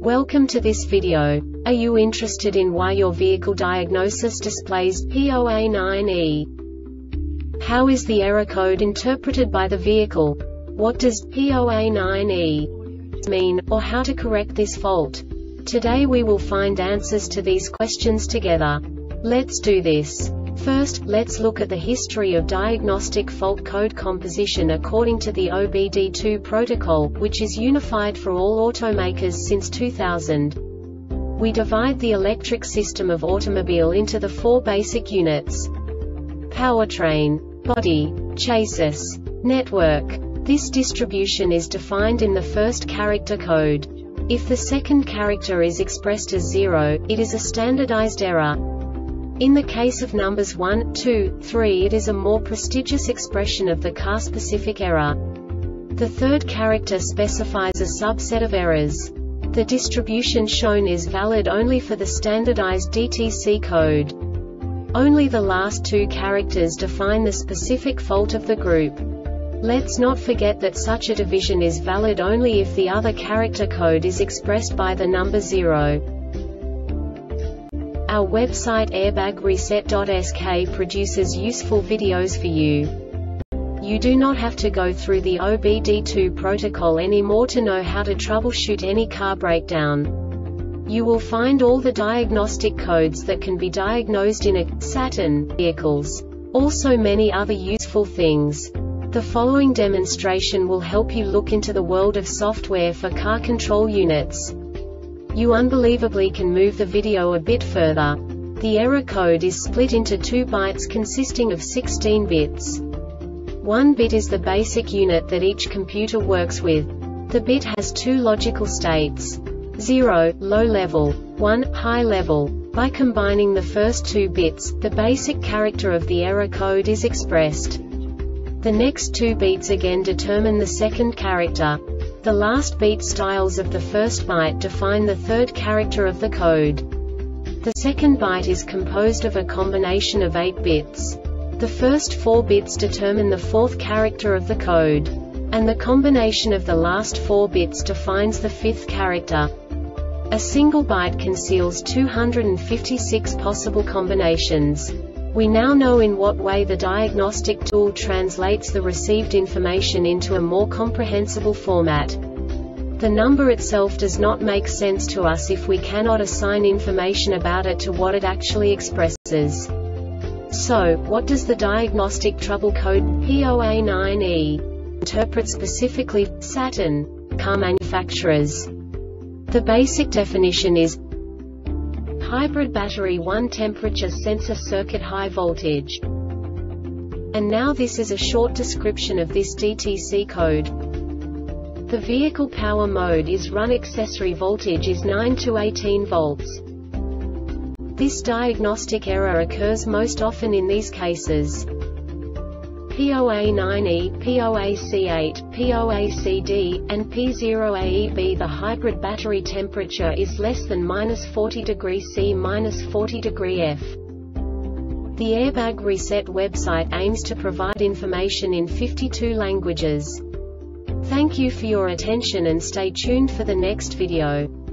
Welcome to this video. Are you interested in why your vehicle diagnosis displays P0A9E? How is the error code interpreted by the vehicle? What does P0A9E mean, or how to correct this fault? Today we will find answers to these questions together. Let's do this. First, let's look at the history of diagnostic fault code composition according to the OBD2 protocol, which is unified for all automakers since 2000. We divide the electric system of automobile into the four basic units: powertrain, body, chassis, network. This distribution is defined in the first character code. If the second character is expressed as 0, it is a standardized error. In the case of numbers 1, 2, 3, it is a more prestigious expression of the car-specific error. The third character specifies a subset of errors. The distribution shown is valid only for the standardized DTC code. Only the last two characters define the specific fault of the group. Let's not forget that such a division is valid only if the other character code is expressed by the number 0. Our website airbagreset.sk produces useful videos for you. You do not have to go through the OBD2 protocol anymore to know how to troubleshoot any car breakdown. You will find all the diagnostic codes that can be diagnosed in a Saturn vehicles. Also many other useful things. The following demonstration will help you look into the world of software for car control units. You unbelievably can move the video a bit further. The error code is split into 2 bytes consisting of 16 bits. 1 bit is the basic unit that each computer works with. The bit has 2 logical states: 0, low level, 1, high level. By combining the first 2 bits, the basic character of the error code is expressed. The next 2 beats again determine the second character. The last beat styles of the first byte define the third character of the code. The second byte is composed of a combination of 8 bits. The first 4 bits determine the fourth character of the code. And the combination of the last 4 bits defines the fifth character. A single byte conceals 256 possible combinations. We now know in what way the diagnostic tool translates the received information into a more comprehensible format. The number itself does not make sense to us if we cannot assign information about it to what it actually expresses. So, what does the diagnostic trouble code P0A9E interpret specifically for Saturn car manufacturers? The basic definition is hybrid battery 1 temperature sensor circuit high voltage. And now this is a short description of this DTC code. The vehicle power mode is run, accessory voltage is 9 to 18 volts. This diagnostic error occurs most often in these cases: P0A9E, P0AC8, P0ACD, and P0AEB. The hybrid battery temperature is less than -40°C, -40°F. The Airbag Reset website aims to provide information in 52 languages. Thank you for your attention and stay tuned for the next video.